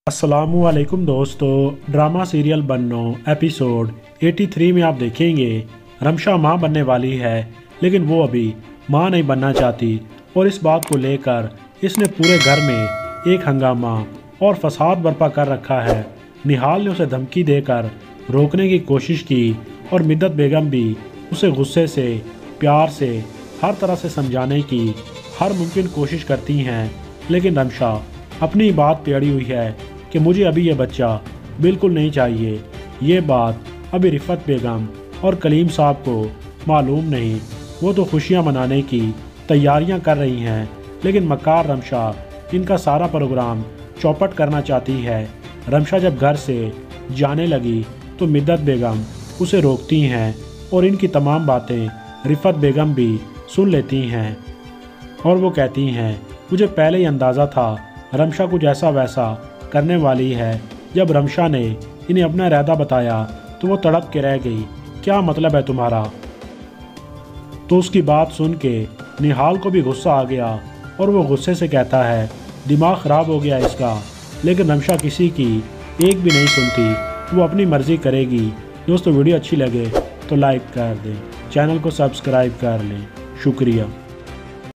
अस्सलामुअलैकुम दोस्तों, drama serial बन्नो episode 83 में आप देखेंगे रमशा मां बनने वाली है, लेकिन वो अभी मां नहीं बनना चाहती और इस बात को लेकर इसने पूरे घर में एक हंगामा और फसाद बर्पा कर रखा है। निहाल ने उसे धमकी देकर रोकने की कोशिश की और मिद्दत बेगम भी उसे गुस्से से प्यार से हर तरह से समझाने की हर मुमकिन कोशिश करती हैं, लेकिन रमशा अपनी बात पे अड़ी हुई है कि मुझे अभी ये बच्चा बिल्कुल नहीं चाहिए। ये बात अभी रिफ़त बेगम और कलीम साहब को मालूम नहीं। वो तो खुशियाँ मनाने की तैयारियां कर रही हैं, लेकिन मक्कार रमशा इनका सारा प्रोग्राम चौपट करना चाहती है। रमशा जब घर से जाने लगी तो मिद्दत बेगम उसे रोकती हैं और इनकी तमाम बातें रिफ़त बेगम भी सुन लेती हैं और वो कहती हैं, मुझे पहले ही अंदाज़ा था रमशा कुछ ऐसा वैसा करने वाली है। जब रमशा ने इन्हें अपना इरादा बताया तो वो तड़प के रह गई, क्या मतलब है तुम्हारा? तो उसकी बात सुन के निहाल को भी गुस्सा आ गया और वो गुस्से से कहता है, दिमाग ख़राब हो गया इसका। लेकिन रमशा किसी की एक भी नहीं सुनती, वो अपनी मर्ज़ी करेगी। दोस्तों, वीडियो अच्छी लगे तो लाइक कर दें, चैनल को सब्सक्राइब कर लें। शुक्रिया।